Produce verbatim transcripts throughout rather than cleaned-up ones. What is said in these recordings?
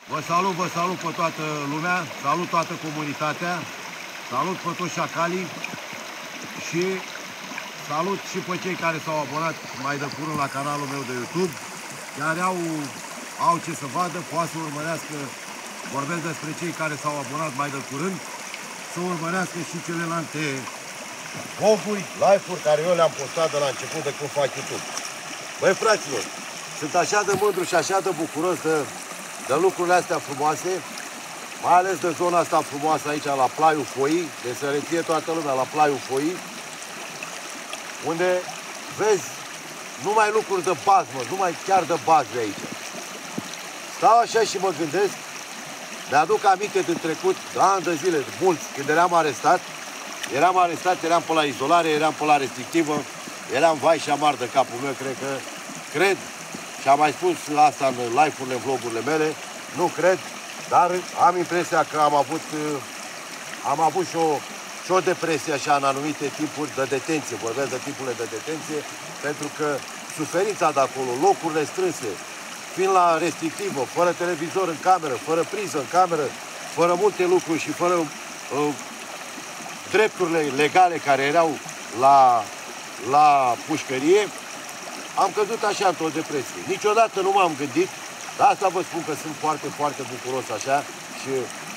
Vă salut, vă salut pe toată lumea, salut toată comunitatea, salut pe toți șacalii și salut și pe cei care s-au abonat mai de curând la canalul meu de YouTube, care au, au ce să vadă, poate să urmărească, vorbesc despre cei care s-au abonat mai de curând, să urmărească și celelalte vloguri, live-uri care eu le-am postat de la început de când fac YouTube. Băi, fraților, sunt așa de mândru și așa de bucuros de, de lucrurile astea frumoase, mai ales de zona asta frumoasă aici, la Plaiul Foii, de să reție toată lumea la Plaiul Foii, unde vezi numai lucruri de bazmă, numai chiar de bazme aici. Stau așa și mă gândesc, mi-aduc aminte din trecut, de ani de zile, mulți, când eram arestat, eram arestat, eram pe la izolare, eram pe la restrictivă, eram vai și amar de capul meu, cred că, cred, și am mai spus asta în live-urile, în vlogurile mele, nu cred, dar am impresia că am avut, am avut și o, și o depresie așa în anumite timpuri de detenție, vorbesc de timpurile de detenție, pentru că suferința de acolo, locurile strânse, fiind la restrictivă, fără televizor în cameră, fără priză în cameră, fără multe lucruri și fără uh, drepturile legale care erau la, la pușcărie, am căzut așa într-o depresie. Niciodată nu m-am gândit, dar asta vă spun că sunt foarte, foarte bucuros așa și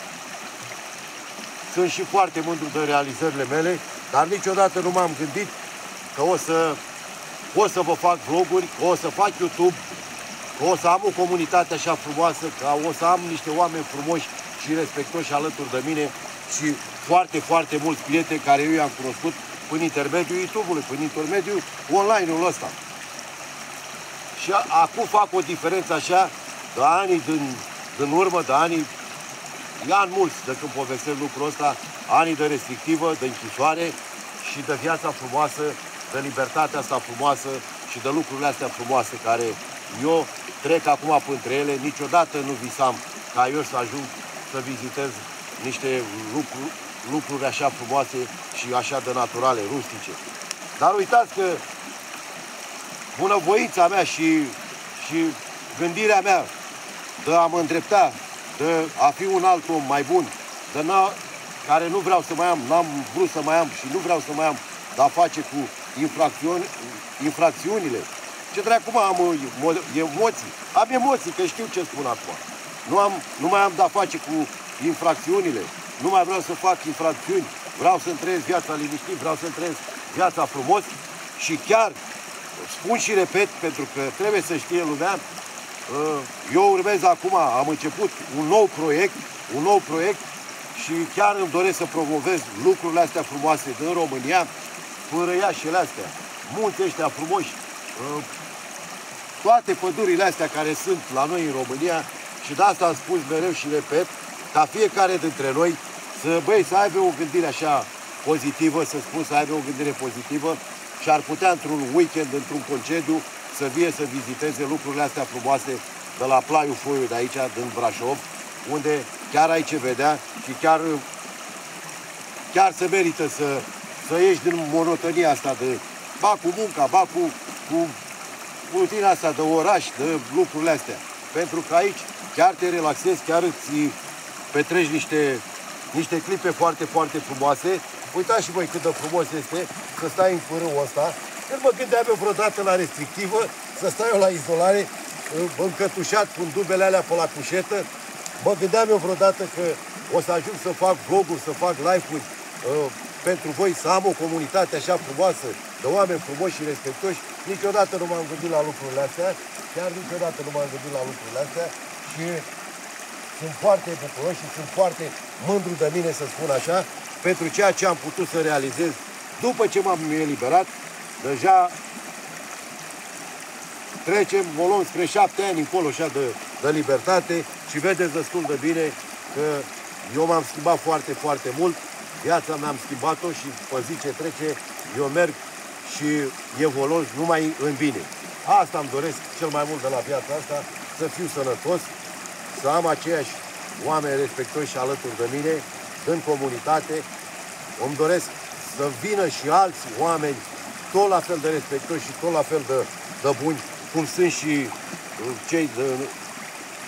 sunt și foarte mândru de realizările mele, dar niciodată nu m-am gândit că o să, o să vă fac vloguri, că o să fac YouTube, că o să am o comunitate așa frumoasă, că o să am niște oameni frumoși și respectoși alături de mine și foarte, foarte mulți prieteni care eu i-am cunoscut prin intermediul YouTube-ului, prin intermediul online-ul ăsta. Și acum fac o diferență așa de anii din, din urmă, de anii, ani mulți de când povestesc lucrul ăsta, anii de restrictivă, de închisoare și de viața frumoasă, de libertatea asta frumoasă și de lucrurile astea frumoase care eu trec acum printre ele. Niciodată nu visam ca eu să ajung să vizitez niște lucruri, lucruri așa frumoase și așa de naturale, rustice. Dar uitați că bunăvoința mea și, și gândirea mea de a mă îndrepta, de a fi un alt om mai bun, de n-a, care nu vreau să mai am, n-am vrut să mai am și nu vreau să mai am de-a face cu infracțiuni, infracțiunile. Ce dracu mă am emoții? Am emoții, că știu ce spun acum. Nu, am, nu mai am de-a face cu infracțiunile, nu mai vreau să fac infracțiuni, vreau să-mi trăiesc viața liniștit, vreau să-mi trăiesc viața frumos și chiar spun și repet, pentru că trebuie să știe lumea, eu urmez acum, am început un nou proiect, un nou proiect și chiar îmi doresc să promovez lucrurile astea frumoase din România, pârăiașele astea, munții ăștia frumoși, toate pădurile astea care sunt la noi în România și de asta am spus mereu și repet, ca fiecare dintre noi să, băi, să aibă o gândire așa pozitivă, să spun să aibă o gândire pozitivă și ar putea într-un weekend, într-un concediu, să vie să viziteze lucrurile astea frumoase de la Plaiul Foiului de aici, din Brașov, unde chiar ai ce vedea și chiar, chiar se merită să, să ieși din monotonia asta de ba cu munca, ba cu, cu rutina asta de oraș, de lucrurile astea. Pentru că aici chiar te relaxezi, chiar îți petreci niște, niște clipe foarte, foarte frumoase. Uitați și voi cât de frumos este să stai în fărâul ăsta. Când mă gândeam eu vreodată la restrictivă, să stau eu la izolare, încătușat cu dubele alea pe la cușetă, mă gândeam eu vreodată că o să ajung să fac vloguri, să fac live-uri uh, pentru voi, să am o comunitate așa frumoasă, de oameni frumoși și respectoși. Niciodată nu m-am gândit la lucrurile astea, chiar niciodată nu m-am gândit la lucrurile astea și sunt foarte bucuros și sunt foarte mândru de mine, să spun așa, pentru ceea ce am putut să realizez după ce m-am eliberat. Deja trecem, o luăm spre șapte ani încolo așa de, de libertate și vedeți destul de bine că eu m-am schimbat foarte, foarte mult. Viața mi-am schimbat-o și pe zi ce trece eu merg și evoluez numai în bine. Asta îmi doresc cel mai mult de la viața asta, să fiu sănătos, să am aceiași oameni respectoși alături de mine, în comunitate. Îmi doresc să vină și alți oameni tot la fel de respectoși și tot la fel de, de buni, cum sunt și cei de,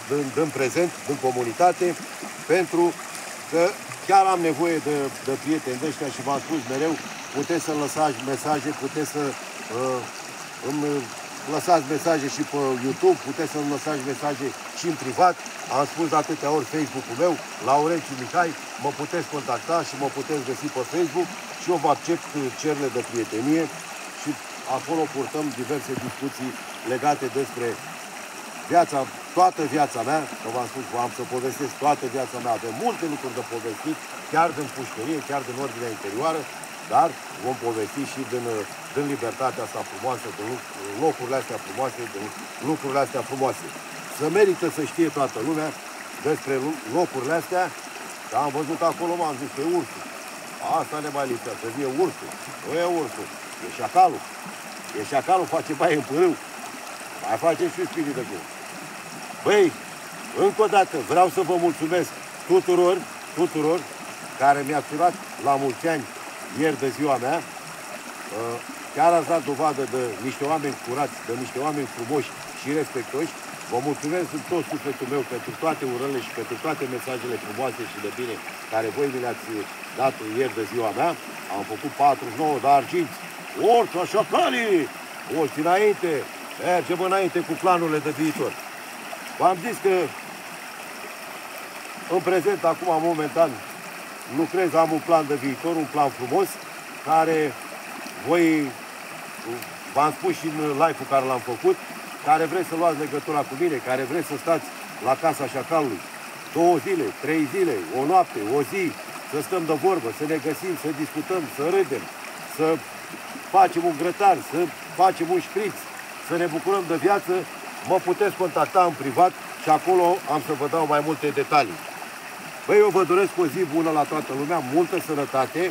în, în prezent, în comunitate, pentru că chiar am nevoie de, de prieteni de ăștia și v-am spus mereu, puteți să-mi lăsați mesaje, puteți să uh, îmi lăsați mesaje și pe YouTube, puteți să-mi lăsați mesaje și în privat. Am spus de atâtea ori Facebook-ul meu, Laurențiu Mihai, mă puteți contacta și mă puteți găsi pe Facebook și eu vă accept cererile de prietenie și acolo purtăm diverse discuții legate despre viața, toată viața mea, că v-am spus, am să povestesc toată viața mea, avem multe lucruri de povestit, chiar din pușcărie, chiar din ordinea interioară, dar vom povesti și din, din libertatea asta frumoasă, din locurile astea frumoase, din lucrurile astea frumoase. Să merită să știe toată lumea despre locurile astea, că am văzut acolo, m-am zis, e ursul. Asta ne mai lipsea, să fie ursul. Nu e ursul, e șacalul. E șacalul, face baie în pârâu. Mai facem și spirit de gură. Băi, încă o dată vreau să vă mulțumesc tuturor, tuturor care mi-ați urat la mulți ani ieri de ziua mea. Chiar ați dat dovadă de niște oameni curați, de niște oameni frumoși și respectoși. Vă mulțumesc în tot sufletul meu pentru toate urările și pentru toate mesajele frumoase și de bine care voi mi le-ați dat ieri de ziua mea. Am făcut patruzeci și nouă de arginți. Orța, șacalii! Orți înainte! Mergem înainte cu planurile de viitor. V-am zis că în prezent, acum, momentan, lucrez, am un plan de viitor, un plan frumos, care voi, v-am spus și în live-ul care l-am făcut, care vreți să luați legătura cu mine, care vreți să stați la Casa Șacalului două zile, trei zile, o noapte, o zi, să stăm de vorbă, să ne găsim, să discutăm, să râdem, să facem un grătar, să facem un șpriț, să ne bucurăm de viață, mă puteți contacta în privat și acolo am să vă dau mai multe detalii. Băi, eu vă doresc o zi bună la toată lumea, multă sănătate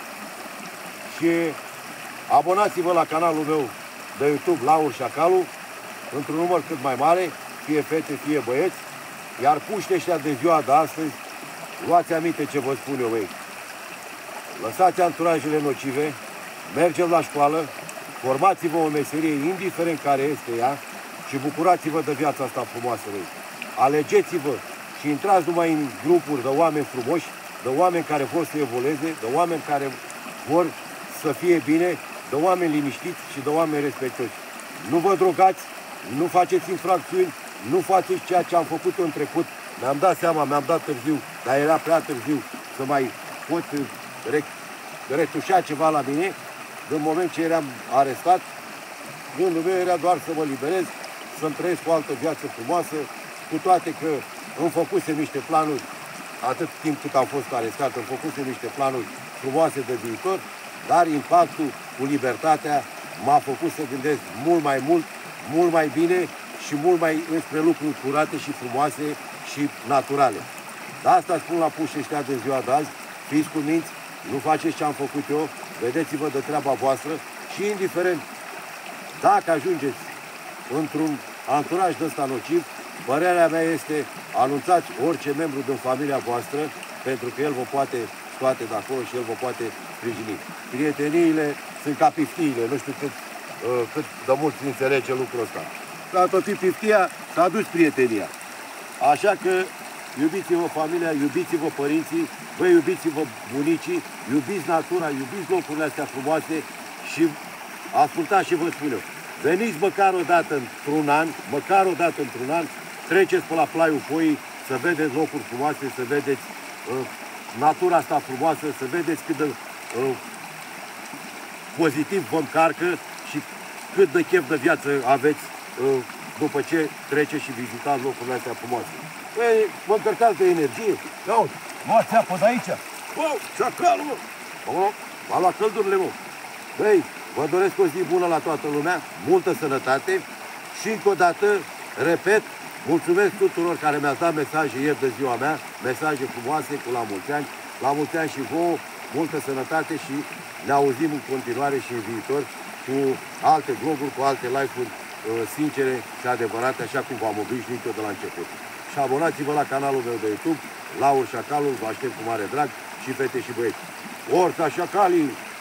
și abonați-vă la canalul meu de YouTube, Laur Șacalu, într-un număr cât mai mare, fie fete, fie băieți, iar puștii ăștia de ziua de astăzi, luați aminte ce vă spun eu, băi. Lăsați anturajele nocive, mergeți la școală, formați-vă o meserie, indiferent care este ea, și bucurați-vă de viața asta frumoasă, băi. Alegeți-vă și intrați numai în grupuri de oameni frumoși, de oameni care vor să evolueze, de oameni care vor să fie bine, de oameni liniștiți și de oameni respectoși. Nu vă drogați, nu faceți infracțiuni, nu faceți ceea ce am făcut în trecut. Mi-am dat seama, mi-am dat târziu, dar era prea târziu să mai pot retușa ceva la mine. În moment ce eram arestat, gândul meu era doar să mă liberez, să-mi trăiesc o altă viață frumoasă, cu toate că îmi făcusem niște planuri, atât timp cât am fost arestat, îmi făcusem niște planuri frumoase de viitor, dar impactul cu libertatea m-a făcut să gândesc mult mai mult, mult mai bine și mult mai înspre lucruri curate și frumoase și naturale. De asta spun la pușii ăștia de ziua de azi, fiți cuminți, nu faceți ce am făcut eu, vedeți-vă de treaba voastră și indiferent dacă ajungeți într-un anturaj de ăsta nociv, părerea mea este, anunțați orice membru din familia voastră, pentru că el vă poate scoate de acolo și el vă poate sprijini. Prieteniile sunt ca piftiile, nu știu cât, uh, cât de mult înțelege lucrul ăsta. Ca tot fi piftia, s-a dus prietenia. Așa că iubiți-vă familia, iubiți-vă părinții, vă iubiți-vă bunicii, iubiți natura, iubiți locurile astea frumoase și ascultați și vă spun eu. Veniți măcar o dată într-un an, măcar o dată într-un an, treceți pe la Plaiul Foii, să vedeți locuri frumoase, să vedeți uh, natura asta frumoasă, să vedeți cât de uh, pozitiv vă încarcă și cât de chef de viață aveți uh, după ce treceți și vizitați locurile astea frumoase. Păi, vă încărcați de energie. Ia uite, luați apă de aici. Bă, șacalul, mă! Bă, m-a luat căldurile, mă. Băi, vă doresc o zi bună la toată lumea, multă sănătate și încă o dată, repet, mulțumesc tuturor care mi-ați dat mesaje ieri de ziua mea, mesaje frumoase cu la mulți ani, la mulți ani și vouă, multă sănătate și ne auzim în continuare și în viitor cu alte vloguri, cu alte live-uri uh, sincere și adevărate, așa cum v-am obișnuit eu de la început. Și abonați-vă la canalul meu de YouTube, Laur Șacalul, vă aștept cu mare drag și fete și băieți. Orța Șacalii!